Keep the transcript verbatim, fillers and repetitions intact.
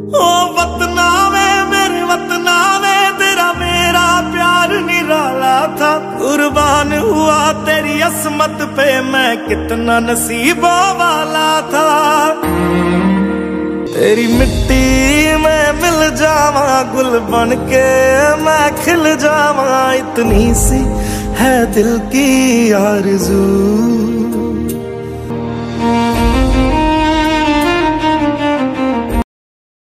ओ वतना वे मेरे वतना वे, तेरा मेरा प्यार निराला था। कुर्बान हुआ तेरी असमत पे, मैं कितना नसीबों वाला था। तेरी मिट्टी में मिल जावा, गुल बन के मैं खिल जावा, इतनी सी है दिल की आरज़ू।